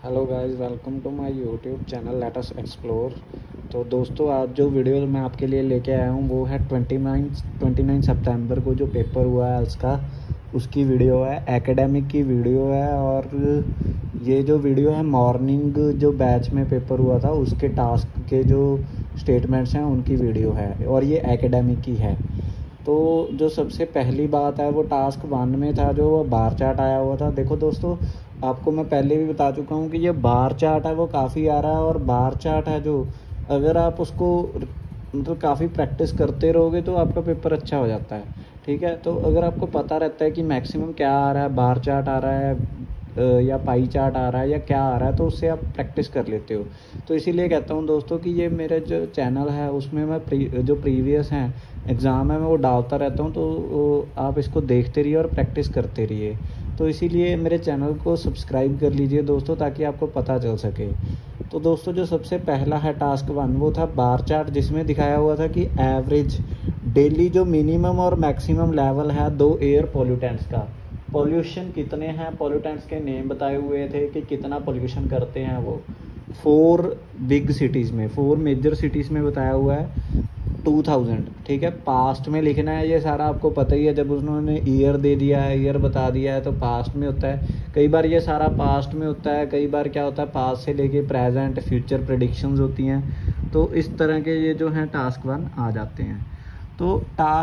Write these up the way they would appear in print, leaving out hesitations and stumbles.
Hello guys, welcome to my YouTube channel let us explore. तो दोस्तों, आज जो वीडियो मैं आपके लिए लेके आया हूँ वो है 29 सितंबर को जो पेपर हुआ है उसकी वीडियो है। एकेडमिक की वीडियो है और ये जो वीडियो है मॉर्निंग जो बैच में पेपर हुआ था उसके टास्क के जो स्टेटमेंट्स हैं उनकी वीडियो है और ये एकेडमिक की है। तो जो सबसे पहली बात है वो टास्क 1 में था, जो बार चार्ट आया हुआ था। देखो दोस्तों, आपको मैं पहले भी बता चुका हूँ कि ये बार चार्ट है वो काफ़ी आ रहा है, और बार चार्ट है जो अगर आप उसको मतलब काफ़ी प्रैक्टिस करते रहोगे तो आपका पेपर अच्छा हो जाता है। ठीक है, तो अगर आपको पता रहता है कि मैक्सिमम क्या आ रहा है, बार चार्ट आ रहा है या पाई चार्ट आ रहा है या क्या आ रहा है, तो उससे आप प्रैक्टिस कर लेते हो। तो इसीलिए कहता हूँ दोस्तों कि ये मेरा जो चैनल है उसमें मैं जो प्रीवियस हैं एग्ज़ाम है मैं वो डालता रहता हूँ, तो आप इसको देखते रहिए और प्रैक्टिस करते रहिए। तो इसीलिए मेरे चैनल को सब्सक्राइब कर लीजिए दोस्तों, ताकि आपको पता चल सके। तो दोस्तों, जो सबसे पहला है टास्क 1 वो था बार चार्ट, जिसमें दिखाया हुआ था कि एवरेज डेली जो मिनिमम और मैक्सिमम लेवल है दो एयर पोल्यूटेंट्स का, पॉल्यूशन कितने हैं, पॉल्यूटेंट्स के नेम बताए हुए थे कि कितना पॉल्यूशन करते हैं वो 4 बिग सिटीज़ में, 4 मेजर सिटीज़ में बताया हुआ है 2000। ठीक है, पास्ट में लिखना है, ये सारा आपको पता ही है। जब उन्होंने ईयर दे दिया है, ईयर बता दिया है, तो पास्ट में होता है। कई बार ये सारा पास्ट में होता है, कई बार क्या होता है पास्ट से लेके प्रेजेंट फ्यूचर प्रेडिक्शंस होती हैं। तो इस तरह के ये जो हैं टास्क 1 आ जाते हैं। तो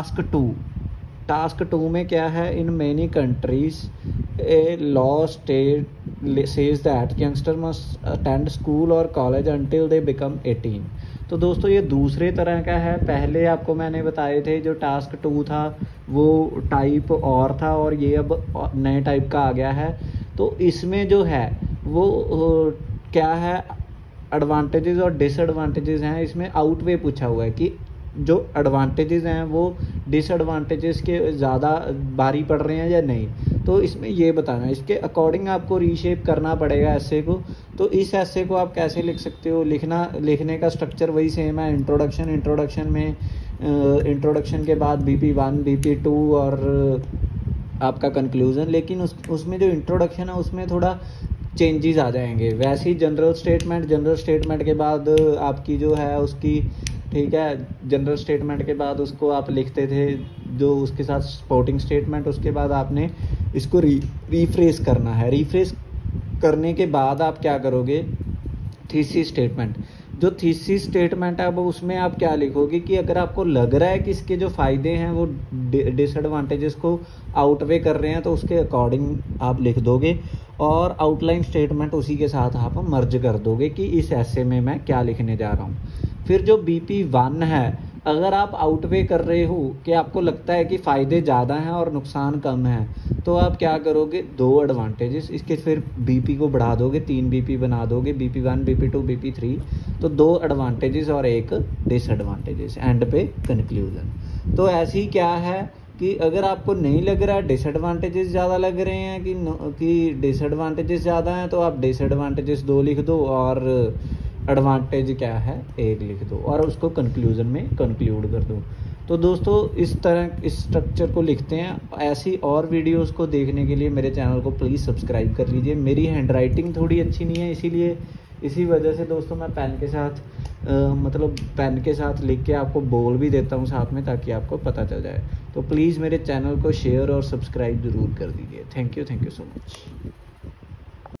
टास्क 2 में क्या है, in many countries a law state says that youngster must attend school और कॉलेज अंटिल दे बिकम 18। तो दोस्तों, ये दूसरे तरह का है। पहले आपको मैंने बताए थे जो टास्क 2 था वो टाइप और था, और ये अब नए टाइप का आ गया है। तो इसमें जो है वो क्या है, एडवांटेजेस और डिसएडवांटेजेस हैं। इसमें आउटवे पूछा हुआ है कि जो एडवांटेजेस हैं वो डिसएडवांटेजेस के ज़्यादा भारी पड़ रहे हैं या नहीं। तो इसमें ये बताना है, इसके अकॉर्डिंग आपको रीशेप करना पड़ेगा ऐसे को। तो इस ऐसे को आप कैसे लिख सकते हो, लिखने का स्ट्रक्चर वही सेम है। इंट्रोडक्शन में इंट्रोडक्शन के बाद BP1 BP2 और आपका कंक्लूज़न। लेकिन उसमें जो इंट्रोडक्शन है उसमें थोड़ा चेंजेस आ जाएंगे। वैसे ही जनरल स्टेटमेंट के बाद आपकी जो है उसकी, ठीक है, जनरल स्टेटमेंट के बाद उसको आप लिखते थे जो उसके साथ सपोर्टिंग स्टेटमेंट, उसके बाद आपने इसको रीफ्रेस करना है। रीफ्रेस करने के बाद आप क्या करोगे, थीसिस स्टेटमेंट। जो थीसिस स्टेटमेंट है अब उसमें आप क्या लिखोगे कि अगर आपको लग रहा है कि इसके जो फ़ायदे हैं वो डिसएडवांटेजेस को आउटवे कर रहे हैं तो उसके अकॉर्डिंग आप लिख दोगे, और आउटलाइन स्टेटमेंट उसी के साथ आप मर्ज कर दोगे कि इस ऐसे में मैं क्या लिखने जा रहा हूँ। फिर जो BP1 है, अगर आप आउटवे कर रहे हो कि आपको लगता है कि फ़ायदे ज़्यादा हैं और नुकसान कम है, तो आप क्या करोगे, 2 एडवांटेजेस इसके फिर BP को बढ़ा दोगे, 3 BP बना दोगे, BP1 BP2 BP3। तो 2 एडवांटेजेस और 1 डिसएडवांटेजेस, एंड पे कंक्लूजन। तो ऐसी क्या है कि अगर आपको नहीं लग रहा है डिसएडवांटेजेस ज़्यादा लग रहे हैं कि डिसएडवांटेजेस ज़्यादा हैं, तो आप डिसएडवांटेजेस 2 लिख दो और एडवांटेज क्या है 1 लिख दो, और उसको कंक्लूजन में कंक्लूड कर दो। तो दोस्तों, इस तरह इस स्ट्रक्चर को लिखते हैं। ऐसी और वीडियोस को देखने के लिए मेरे चैनल को प्लीज़ सब्सक्राइब कर लीजिए। मेरी हैंडराइटिंग थोड़ी अच्छी नहीं है, इसी वजह से दोस्तों मैं पेन के साथ लिख के आपको बोल भी देता हूँ साथ में, ताकि आपको पता चल जाए। तो प्लीज़ मेरे चैनल को शेयर और सब्सक्राइब ज़रूर कर दीजिए। Thank you so much.